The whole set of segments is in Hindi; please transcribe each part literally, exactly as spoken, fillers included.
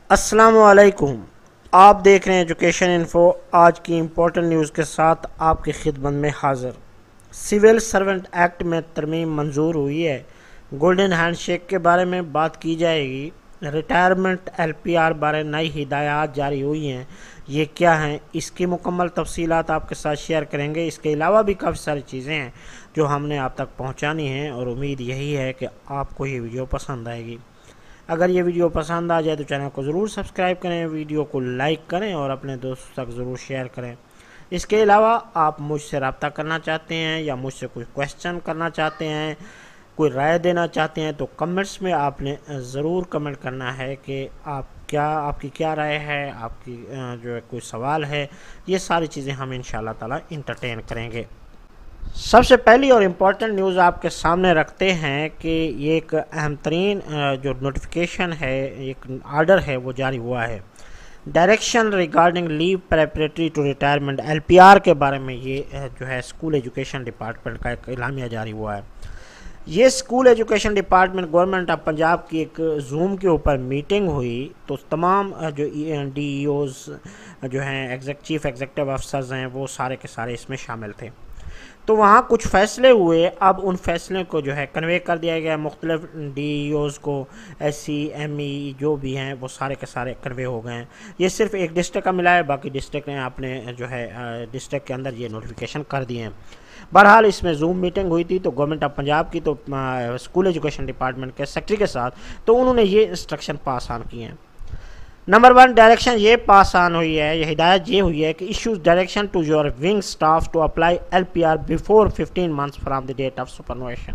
अस्सलामुअलैकुम। आप देख रहे हैं एजुकेशन इन्फो। आज की इम्पोर्टेंट न्यूज़ के साथ आपकी खिदमत में हाज़िर। सिविल सर्वेंट एक्ट में तरमीम मंजूर हुई है। गोल्डन हैंडशेक के बारे में बात की जाएगी। रिटायरमेंट एल पी आर बारे नई हिदायत जारी हुई हैं, ये क्या हैं, इसकी मुकम्मल तफसीलात आपके साथ शेयर करेंगे। इसके अलावा भी काफ़ी सारी चीज़ें हैं जो हमने आप तक पहुँचानी हैं और उम्मीद यही है कि आपको ये वीडियो पसंद आएगी। अगर ये वीडियो पसंद आ जाए तो चैनल को ज़रूर सब्सक्राइब करें, वीडियो को लाइक करें और अपने दोस्तों तक ज़रूर शेयर करें। इसके अलावा आप मुझसे रब्ता करना चाहते हैं या मुझसे कोई क्वेश्चन करना चाहते हैं, कोई राय देना चाहते हैं तो कमेंट्स में आपने ज़रूर कमेंट करना है कि आप क्या आपकी क्या राय है, आपकी जो है कोई सवाल है। ये सारी चीज़ें हम इंशाल्लाह ताला इंटरटेन करेंगे। सबसे पहली और इम्पॉर्टेंट न्यूज़ आपके सामने रखते हैं कि ये एक अहम तरीन जो नोटिफिकेशन है, एक आर्डर है वो जारी हुआ है। Direction regarding leave preparatory to retirement L P R के बारे में ये जो है स्कूल एजुकेशन डिपार्टमेंट का एक इलामिया जारी हुआ है। ये school education department government of Punjab की एक जूम के ऊपर मीटिंग हुई तो तमाम जो डी ई ओज़ जो हैं एग्जेक चीफ एग्जीक्यूटिव अफसर्स हैं वो सारे के सारे इसमें शामिल थे। तो वहाँ कुछ फ़ैसले हुए। अब उन फैसले को जो है कन्वे कर दिया गया मुख्तलिफ डी ई ओज़ को, एस सी एम ई जो भी हैं वो सारे के सारे कन्वे हो गए हैं। ये सिर्फ एक डिस्ट्रिक्ट का मिला है, बाकी डिस्ट्रिक्ट ने आपने जो है डिस्ट्रिक्ट के अंदर ये नोटिफिकेशन कर दिए हैं। बहरहाल इसमें जूम मीटिंग हुई थी तो गवर्नमेंट ऑफ पंजाब की तो स्कूल एजुकेशन डिपार्टमेंट के सेक्रेटरी के साथ, तो उन्होंने ये इंस्ट्रक्शन पास ऑन किए हैं। नंबर वन डायरेक्शन ये पास ऑन हुई है, ये हिदायत ये हुई है कि issues direction to your wing staff to apply L P R before fifteen months from the date of superannuation.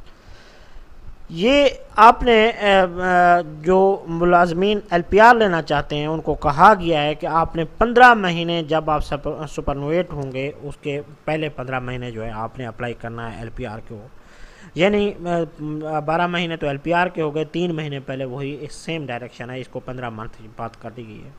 ये आपने जो मुलाजमीन एल पी आर लेना चाहते हैं उनको कहा गया है कि आपने पंद्रह महीने जब आप सुपरनुएट होंगे उसके पहले पंद्रह महीने जो है आपने अप्लाई करना है एल पी आर को। यानी बारह महीने तो एल पी आर के हो गए, तीन महीने पहले वही सेम डायरेक्शन है, इसको पंद्रह मंथ की बात कर दी गई है।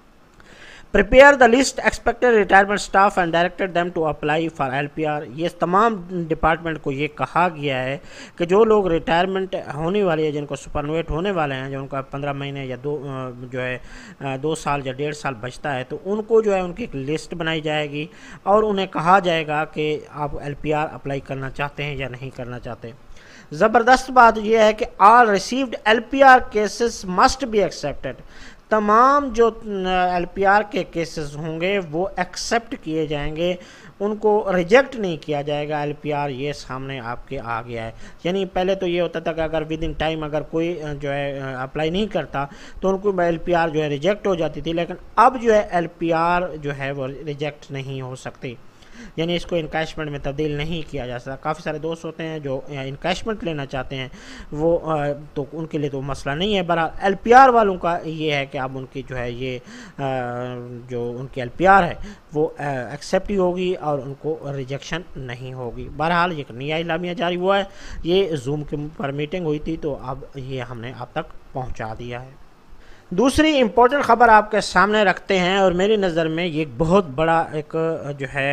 Prepare the list expected retirement staff and directed them to apply for L P R. ये तमाम डिपार्टमेंट को ये कहा गया है कि जो लोग रिटायरमेंट होने वाले हैं, जिनको सुपरनुएट होने वाले हैं, जो उनका पंद्रह महीने या दो जो है दो साल या डेढ़ साल बचता है, तो उनको जो है उनकी एक लिस्ट बनाई जाएगी और उन्हें कहा जाएगा कि आप एल पी आर अप्लाई करना चाहते हैं या नहीं करना चाहते। ज़बरदस्त बात यह है कि all received L P R cases must be accepted. तमाम जो एल पी आर के केसेस होंगे वो एक्सेप्ट किए जाएंगे, उनको रिजेक्ट नहीं किया जाएगा। एल पी आर ये सामने आपके आ गया है। यानी पहले तो ये होता था कि अगर विद इन टाइम अगर कोई जो है अप्लाई नहीं करता तो उनको एल पी आर जो है रिजेक्ट हो जाती थी, लेकिन अब जो है एल पी आर जो है वो रिजेक्ट नहीं हो सकती, यानी इसको इनकैशमेंट में तब्दील नहीं किया जा सकता। काफ़ी सारे दोस्त होते हैं जो इनकैशमेंट लेना चाहते हैं, वो तो उनके लिए तो मसला नहीं है। बहरहाल एल पी आर वालों का ये है कि अब उनकी जो है ये जो उनकी एल पी आर है वो एक्सेप्ट ही होगी और उनको रिजेक्शन नहीं होगी। बहरहाल ये नया इलामिया जारी हुआ है, ये जूम के पर मीटिंग हुई थी तो अब ये हमने आप तक पहुँचा दिया है। दूसरी इम्पोर्टेंट ख़बर आपके सामने रखते हैं और मेरी नज़र में ये बहुत बड़ा एक जो है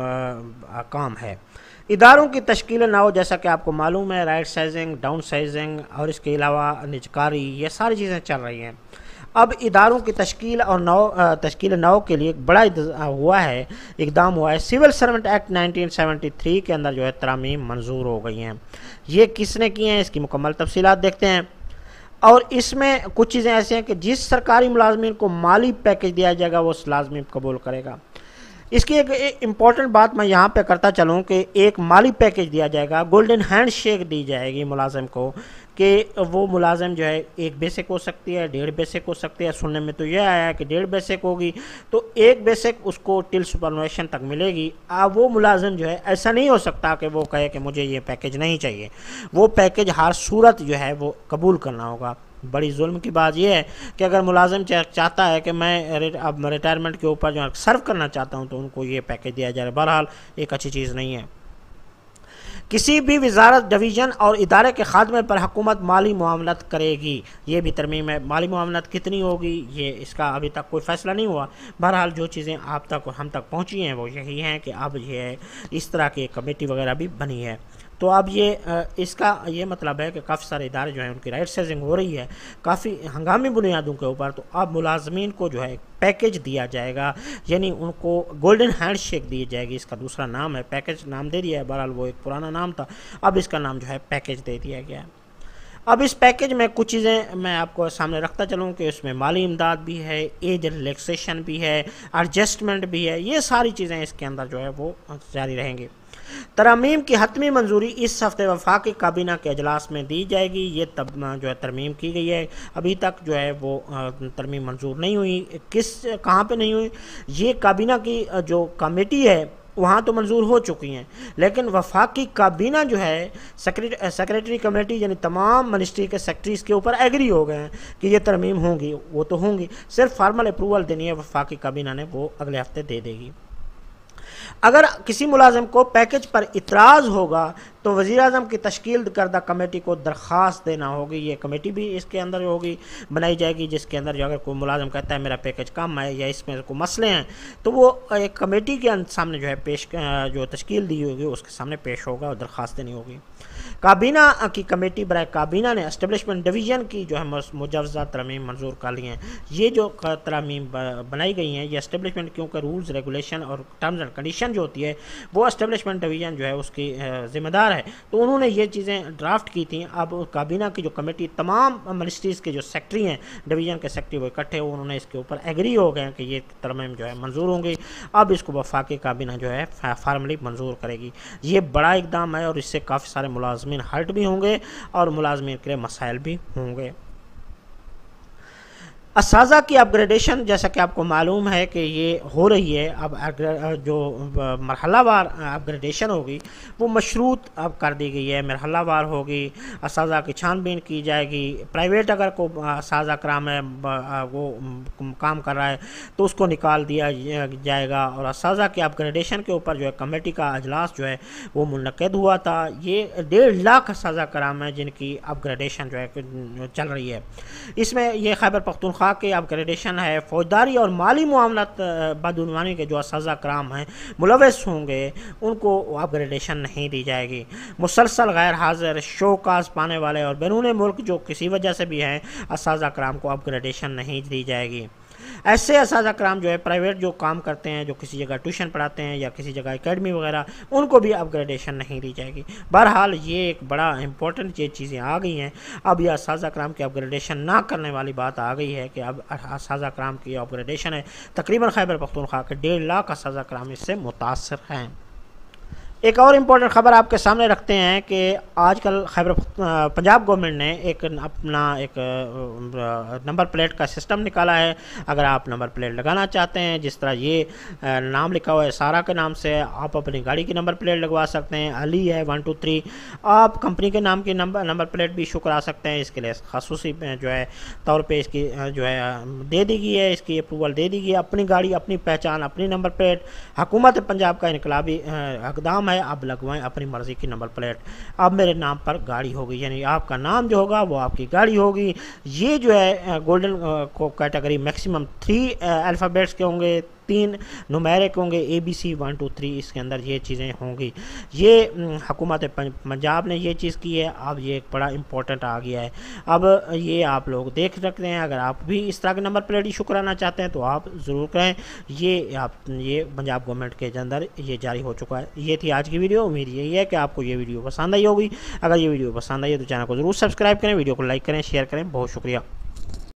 आ, काम है। इदारों की तश्कील ना हो, जैसा कि आपको मालूम है राइट साइजिंग, डाउन साइजिंग और इसके अलावा निजकारी, ये सारी चीज़ें चल रही हैं। अब इदारों की तश्कील और नौ तश्कील नौ के लिए एक बड़ा हुआ है, इकदाम हुआ है। Civil servant act nineteen seventy three के अंदर जो है तरामीम मंजूर हो गई हैं। ये किसने की हैं, इसकी मुकम्मल तफसीलात देखते हैं। और इसमें कुछ चीज़ें ऐसी हैं कि जिस सरकारी मुलाजमीन को माली पैकेज दिया जाएगा वो उस लाजमी कबूल करेगा। इसकी एक, एक इम्पॉर्टेंट बात मैं यहाँ पे करता चलूँ कि एक माली पैकेज दिया जाएगा, गोल्डन हैंड शेक दी जाएगी मुलाजिम को कि वो मुलाजिम जो है एक बेसिक हो सकती है, डेढ़ बेसिक हो सकती है। सुनने में तो यह आया है कि डेढ़ बेसिक होगी तो एक बेसिक उसको टिल सुपरनुएशन तक मिलेगी। अब वो मुलाजिम जो है ऐसा नहीं हो सकता कि वो कहे कि मुझे ये पैकेज नहीं चाहिए, वो पैकेज हर सूरत जो है वो कबूल करना होगा। बड़ी जुल्म की बात यह है कि अगर मुलाजिम चाहता है कि मैं अब रिटायरमेंट के ऊपर जो है सर्व करना चाहता हूँ तो उनको ये पैकेज दिया जाए। बहरहाल एक अच्छी चीज़ नहीं है। किसी भी वजारत, डिवीज़न और इदारे के खादमे पर हुकूमत माली मुआमलत करेगी, ये भी तरमीम है। माली मुआमलत कितनी होगी ये इसका अभी तक कोई फ़ैसला नहीं हुआ। बहरहाल जो चीज़ें आप तक और हम तक पहुँची हैं वो यही हैं कि अब ये इस तरह की कमेटी वगैरह भी बनी है। तो अब ये इसका ये मतलब है कि काफ़ी सारे इदारे जो हैं उनकी राइट साइजिंग हो रही है काफ़ी हंगामी बुनियादों के ऊपर। तो अब मुलाजमीन को जो है पैकेज दिया जाएगा, यानी उनको गोल्डन हैंडशेक दी जाएगी। इसका दूसरा नाम है, पैकेज नाम दे दिया है, बहरहाल वो एक पुराना नाम था, अब इसका नाम जो है पैकेज दे दिया गया है। अब इस पैकेज में कुछ चीज़ें मैं आपको सामने रखता चलूँ कि उसमें माली इमदाद भी है, एज रिलैक्सेशन भी है, एडजस्टमेंट भी है, ये सारी चीज़ें इसके अंदर जो है वो जारी रहेंगी। तरमीम की हतमी मंजूरी इस हफ्ते वफाकी काबीना के अजलास में दी जाएगी। ये तब जो है तरमीम की गई है, अभी तक जो है वो तरमीम मंजूर नहीं हुई। किस कहाँ पे नहीं हुई, ये काबीना की जो कमेटी है वहाँ तो मंजूर हो चुकी हैं, लेकिन वफाकी काबीना जो है सेक्रेटरी सेक्रेटरी कमेटी यानी तमाम मिनिस्ट्री के सेक्रेटरीज के ऊपर एग्री हो गए हैं कि ये तरमीम होंगी, वो तो होंगी, सिर्फ फार्मल अप्रूवल देनी है वफाकी काबीना ने, वो अगले हफ्ते दे देगी। अगर किसी मुलाजिम को पैकेज पर इतराज़ होगा तो वज़ीर आज़म की तश्कील करदा कमेटी को दरख्वास्त देना होगी। ये कमेटी भी इसके अंदर होगी, बनाई जाएगी, जिसके अंदर जो अगर कोई मुलाजिम कहता है मेरा पैकेज कम है या इसमें कोई मसले हैं तो वो एक कमेटी के सामने जो है पेश जो तश्कील दी होगी उसके सामने पेश होगा और दरख्वास्त देनी होगी। काबीना की कमेटी बराए काबीना ने एस्टेब्लिशमेंट डिवीज़न की जो है मुजवज़ा तरमीम मंजूर कर ली हैं। ये जो तरमीम बनाई गई हैं ये एस्टेब्लिशमेंट, क्योंकि रूल्स रेगुलेशन और टर्म्स एंड कंडीशन जो होती है वो एस्टेब्लिशमेंट डिवीज़न जो है उसकी ज़िम्मेदार है, तो उन्होंने ये चीज़ें ड्राफ्ट की थी। अब काबीना की जो कमेटी तमाम मिनिस्ट्रीज़ के जो सेक्रेटरी हैं, डिवीज़न के सेक्रेटरी वो इकट्ठे हो, उन्होंने इसके ऊपर एग्री हो गए कि ये तरमीम जो है मंजूर होंगी। अब इसको वफाकी काबीना जो है फार्मली मंजूर करेगी। ये बड़ा इकदाम है और इससे काफ़ी सारे मुलाजमीन हर्ट भी होंगे और मुलाजमीन के लिए मसाइल भी होंगे। असाजा की अपग्रेडेशन जैसा कि आपको मालूम है कि ये हो रही है, अब जो मरहलावार अपग्रेडेशन होगी वो मशरूत अब कर दी गई है, मरहलावार होगी। असाजा की छानबीन की जाएगी, प्राइवेट अगर को असाजा कराम है वो काम कर रहा है तो उसको निकाल दिया जाएगा। और असाजा की अपग्रेडेशन के ऊपर जो है कमेटी का अजलास जो है वो मुनक्किद हुआ था। ये डेढ़ लाख असाजा कराम है जिनकी अपग्रेडेशन जो है चल रही है। इसमें ये खैबर पख्तूनख्वा के अपग्रेडेशन है, फौजदारी और माली मामलात बदउनवानी के जो असाजा कराम हैं मुलव्वस होंगे उनको अपग्रेडेशन नहीं दी जाएगी। मुसलसल गैर हाजिर शोकाज पाने वाले और बैरून मुल्क जो किसी वजह से भी हैं असाजा कराम को अपग्रेडेशन नहीं दी जाएगी। ऐसे असाजा कराम जो है प्राइवेट जो काम करते हैं, जो किसी जगह ट्यूशन पढ़ाते हैं या किसी जगह एकेडमी वगैरह, उनको भी अपग्रेडेशन नहीं दी जाएगी। बहरहाल ये एक बड़ा इंपॉर्टेंट ये चीज़ें आ गई हैं। अब यह असाजा कराम की अपग्रेडेशन ना करने वाली बात आ गई है कि अब असाजा कराम की अपग्रेडेशन है। तकरीबन खैबर पख्तूनख्वा के डेढ़ लाख असाजा कराम इससे मुतासर हैं। एक और इम्पोर्टेंट ख़बर आपके सामने रखते हैं कि आजकल खैबर पंजाब गवर्नमेंट ने एक अपना एक नंबर प्लेट का सिस्टम निकाला है। अगर आप नंबर प्लेट लगाना चाहते हैं, जिस तरह ये नाम लिखा हुआ है सारा के नाम से, आप अपनी गाड़ी की नंबर प्लेट लगवा सकते हैं। अली है वन टू थ्री, आप कंपनी के नाम की नंबर नंबर प्लेट भी इशू करा सकते हैं। इसके लिए खसूसी जो है तौर पर इसकी जो है दे दी गई है, इसकी अप्रूवल दे दी गई है। अपनी गाड़ी, अपनी पहचान, अपनी नंबर प्लेट, हुकूमत पंजाब का इनकलाबी इक़दाम है। अब लगवाएं अपनी मर्जी की नंबर प्लेट। अब मेरे नाम पर गाड़ी होगी, यानी आपका नाम जो होगा वो आपकी गाड़ी होगी। ये जो है गोल्डन को कैटेगरी मैक्सिमम थ्री अल्फ़ाबेट्स के होंगे, तीन नुमेरिक होंगे, A B C one two three, इसके अंदर ये चीज़ें होंगी। ये हुकूमत पंजाब ने ये चीज़ की है। अब ये एक बड़ा इंपॉर्टेंट आ गया है। अब ये आप लोग देख सकते हैं, अगर आप भी इस तरह के नंबर प्लेट इशू कराना चाहते हैं तो आप ज़रूर करें। ये आप ये पंजाब गवर्नमेंट के अंदर ये जारी हो चुका है। ये थी आज की वीडियो। उम्मीद यही है कि आपको ये वीडियो पसंद आई होगी। अगर ये वीडियो पसंद आई है तो चैनल को ज़रूर सब्सक्राइब करें, वीडियो को लाइक करें, शेयर करें। बहुत शुक्रिया।